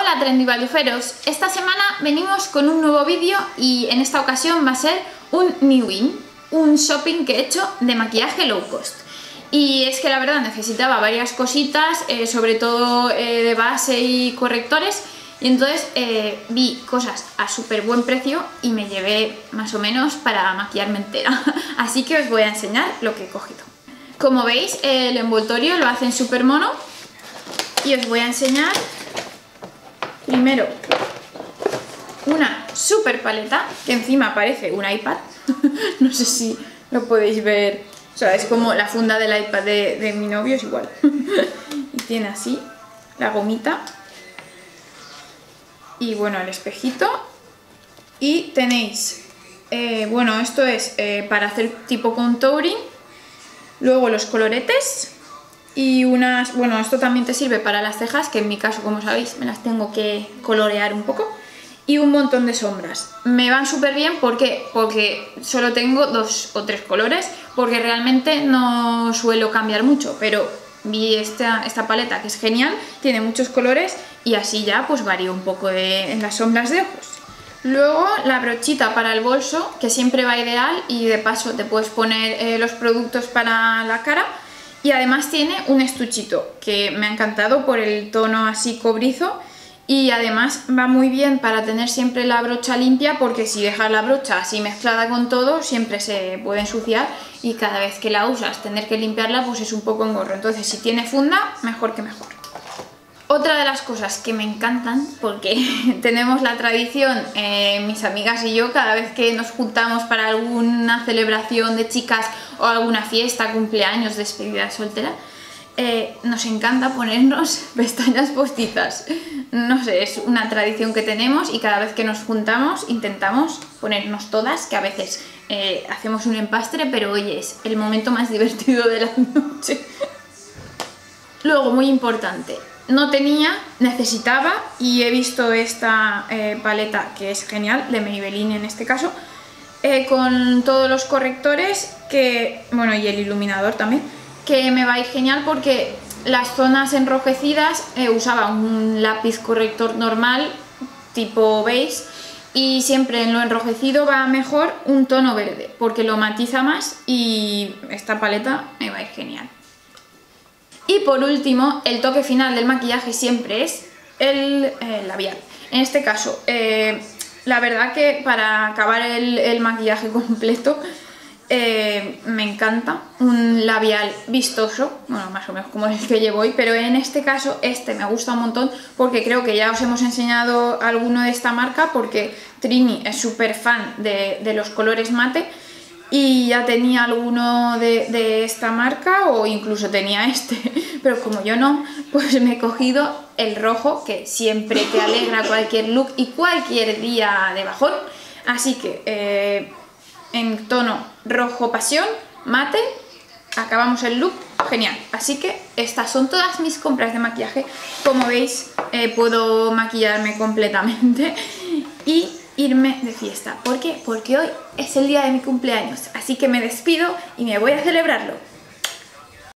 Hola Trendyvalduferos, esta semana venimos con un nuevo vídeo y en esta ocasión va a ser un New In, un shopping que he hecho de maquillaje low cost. Y es que la verdad necesitaba varias cositas, sobre todo de base y correctores, y entonces vi cosas a súper buen precio y me llevé más o menos para maquillarme entera. Así que os voy a enseñar lo que he cogido. Como veis, el envoltorio lo hacen súper mono y os voy a enseñar primero una super paleta que encima parece un iPad. No sé si lo podéis ver, o sea, es como la funda del iPad de mi novio, es igual. Y tiene así la gomita y bueno, el espejito. Y tenéis, bueno, esto es para hacer tipo contouring, luego los coloretes y unas, bueno, esto también te sirve para las cejas, que en mi caso, como sabéis, me las tengo que colorear un poco, y un montón de sombras. Me van súper bien porque solo tengo 2 o 3 colores, porque realmente no suelo cambiar mucho, pero vi esta paleta que es genial, tiene muchos colores y así ya pues varío un poco en las sombras de ojos. Luego la brochita para el bolso, que siempre va ideal, y de paso te puedes poner los productos para la cara. Y además tiene un estuchito que me ha encantado por el tono así cobrizo, y además va muy bien para tener siempre la brocha limpia, porque si dejas la brocha así mezclada con todo siempre se puede ensuciar y cada vez que la usas tener que limpiarla pues es un poco engorro. Entonces si tiene funda, mejor que mejor. Otra de las cosas que me encantan, porque tenemos la tradición, mis amigas y yo, cada vez que nos juntamos para alguna celebración de chicas o alguna fiesta, cumpleaños, despedida soltera, nos encanta ponernos pestañas postizas. No sé, es una tradición que tenemos y cada vez que nos juntamos intentamos ponernos todas, que a veces hacemos un empastre, pero oye, es el momento más divertido de la noche. Luego, muy importante, no tenía, necesitaba, y he visto esta paleta que es genial, de Maybelline en este caso, con todos los correctores, que, bueno, y el iluminador también, que me va a ir genial porque las zonas enrojecidas usaba un lápiz corrector normal, tipo beige, y siempre en lo enrojecido va mejor un tono verde, porque lo matiza más y esta paleta me va a ir genial. Y por último, el toque final del maquillaje siempre es el labial. En este caso, la verdad que para acabar el maquillaje completo, me encanta un labial vistoso, bueno, más o menos como el que llevo hoy, pero en este caso este me gusta un montón porque creo que ya os hemos enseñado alguno de esta marca, porque Trini es súper fan de los colores mate. Y ya tenía alguno de esta marca, o incluso tenía este, pero como yo no, pues me he cogido el rojo, que siempre te alegra cualquier look y cualquier día de bajón. Así que en tono rojo pasión, mate, acabamos el look genial. Así que estas son todas mis compras de maquillaje. Como veis, puedo maquillarme completamente y irme de fiesta. ¿Por qué? Porque hoy es el día de mi cumpleaños, así que me despido y me voy a celebrarlo.